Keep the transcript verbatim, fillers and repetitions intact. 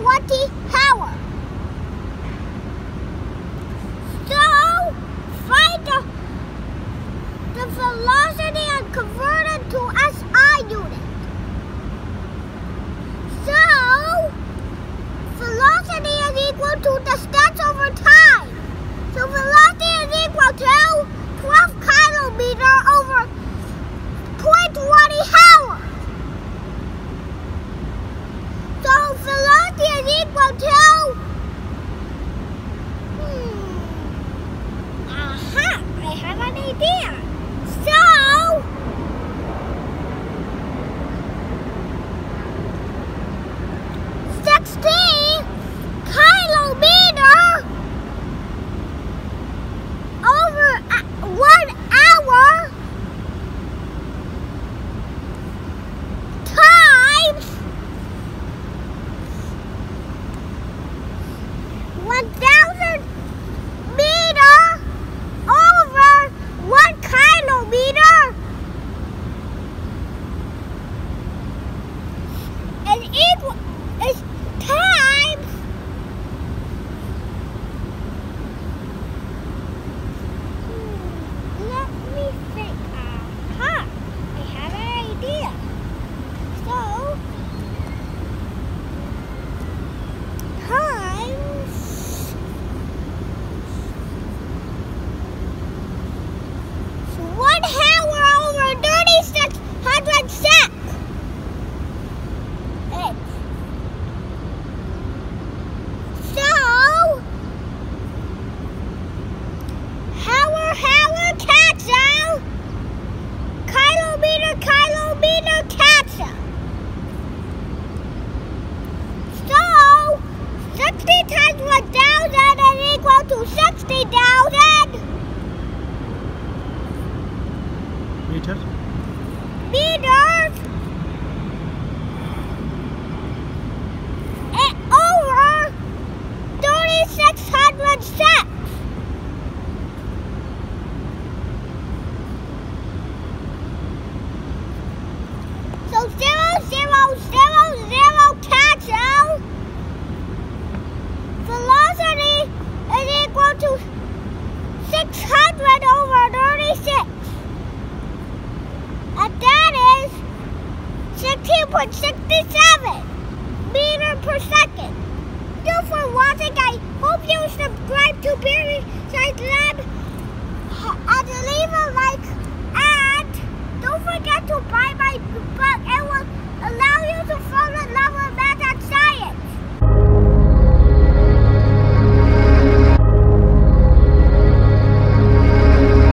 twenty hour. So find the, the velocity and convert it to S I unit. So velocity is equal to distance over time. So velocity is equal to twelve kilometer over zero point two zero hour. So velocity is equal to hmm, aha, I have an idea. So sixty kilometer over one hour times one thousand meter over one kilometer is equal is times hmm, let me think. Aha, I have an idea. So times one hour over thirty-six hundred sec. So hour, hour cancel. Kilometer, kilometer cancel. So sixty times one thousand is equal to sixty thousand meters. meters and over thirty-six hundred seconds. So zero, zero, zero, zero cancel. Velocity is equal to six hundred over thirty-six. And that is sixteen point six seven meter per second. Thank you for watching. I hope you subscribe to Barry Science Lab and leave a like. And don't forget to buy my